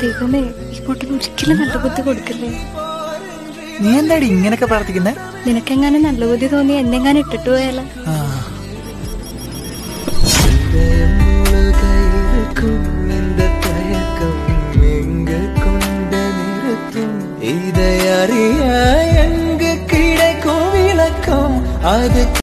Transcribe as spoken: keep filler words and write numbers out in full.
ദൈവമേ ഈ പൊട്ടിന് ഒരിക്കലും നല്ല ബുദ്ധി കൊടുക്കല്ലേ. നീ എന്താടി ഇങ്ങനൊക്കെ പ്രാർത്ഥിക്കുന്നേ? നിനക്കെങ്ങാനും നല്ല ബുദ്ധി തോന്നി എന്നെങ്ങാനും ഇട്ടിട്ട് പോയാലോ? இதை அறிய எங்கு கிடைக்கும் விளக்கம் அது